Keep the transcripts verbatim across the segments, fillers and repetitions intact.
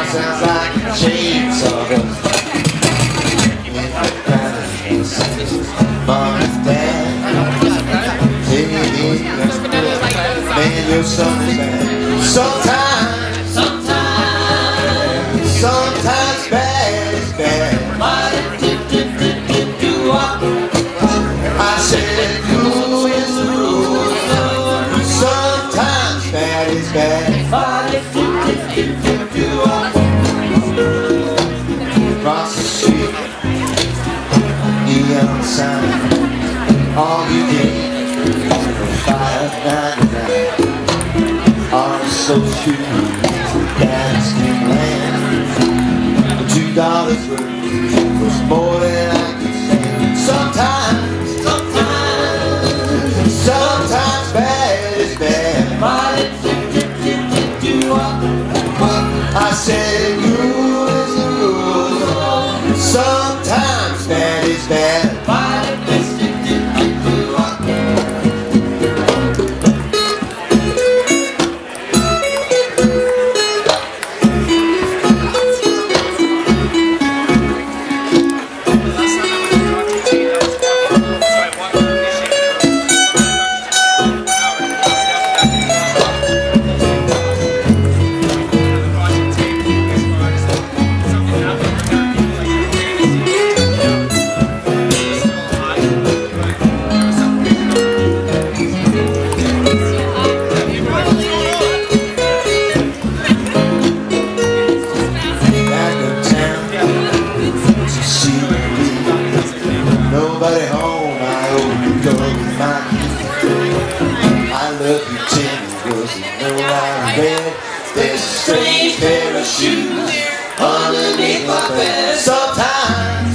sounds like a chainsaw. Mama's dad, hey, man, your son is bad. Sometimes, sometimes, sometimes bad is bad. I said, who is the rule? Sometimes bad is bad. Across the street, neon sign, all you get for five ninety-nine. On so few gas can land. Two dollars worth was more than I could stand. Sometimes, sometimes, sometimes bad is bad. I said, rule is the rule. Sometimes bad is bad. Nobody home, I open the door with my key. I love you, Timmy, was you know I read. There's a strange pair of shoes underneath my bed. Sometimes,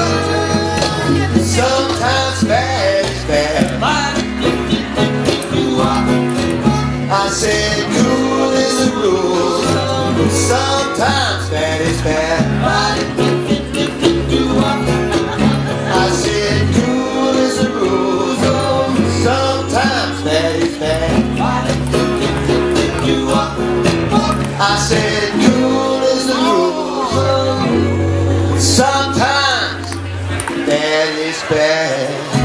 sometimes bad is bad. I said cool is the rule. Sometimes bad is bad. I said cool is the rules. Sometimes bad is bad. I said cool is the rules. Sometimes bad is bad.